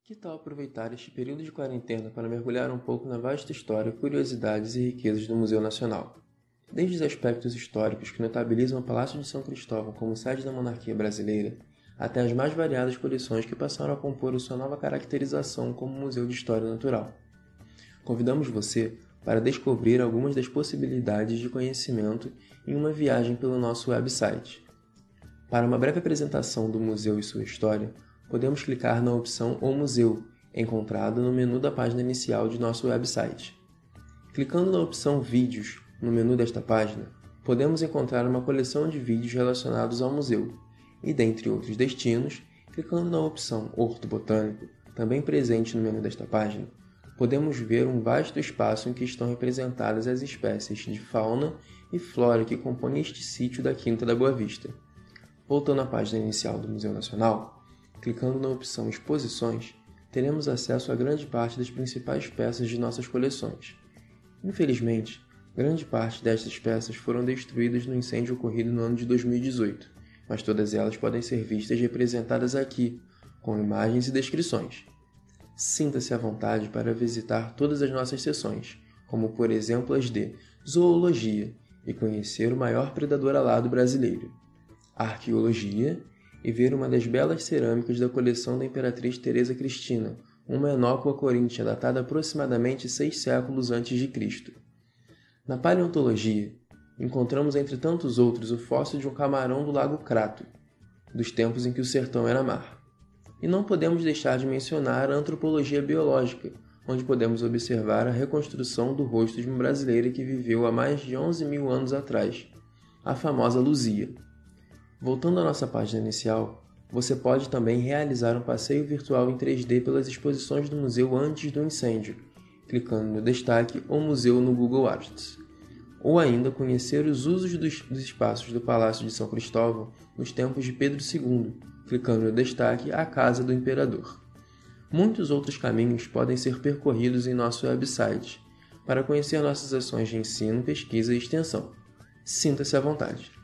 Que tal aproveitar este período de quarentena para mergulhar um pouco na vasta história, curiosidades e riquezas do Museu Nacional? Desde os aspectos históricos que notabilizam o Palácio de São Cristóvão como sede da monarquia brasileira, até as mais variadas coleções que passaram a compor sua nova caracterização como Museu de História Natural. Convidamos você para descobrir algumas das possibilidades de conhecimento em uma viagem pelo nosso website. Para uma breve apresentação do museu e sua história, podemos clicar na opção O Museu, encontrada no menu da página inicial de nosso website. Clicando na opção Vídeos, no menu desta página, podemos encontrar uma coleção de vídeos relacionados ao museu, e dentre outros destinos, clicando na opção Horto Botânico, também presente no menu desta página, podemos ver um vasto espaço em que estão representadas as espécies de fauna e flora que compõem este sítio da Quinta da Boa Vista. Voltando à página inicial do Museu Nacional, clicando na opção Exposições, teremos acesso a grande parte das principais peças de nossas coleções. Infelizmente, grande parte destas peças foram destruídas no incêndio ocorrido no ano de 2018, mas todas elas podem ser vistas representadas aqui, com imagens e descrições. Sinta-se à vontade para visitar todas as nossas seções, como por exemplo as de Zoologia, e conhecer o maior predador alado brasileiro, Arqueologia, e ver uma das belas cerâmicas da coleção da Imperatriz Teresa Cristina, uma enócua coríntia datada aproximadamente 6 séculos antes de Cristo. Na Paleontologia, encontramos entre tantos outros o fóssil de um camarão do Lago Crato, dos tempos em que o sertão era mar. E não podemos deixar de mencionar a Antropologia Biológica, onde podemos observar a reconstrução do rosto de uma brasileira que viveu há mais de 11.000 anos atrás, a famosa Luzia. Voltando à nossa página inicial, você pode também realizar um passeio virtual em 3D pelas exposições do museu antes do incêndio, clicando no destaque O Museu no Google Arts. Ou ainda conhecer os usos dos espaços do Palácio de São Cristóvão nos tempos de Pedro II, clicando no destaque A Casa do Imperador. Muitos outros caminhos podem ser percorridos em nosso website para conhecer nossas ações de ensino, pesquisa e extensão. Sinta-se à vontade.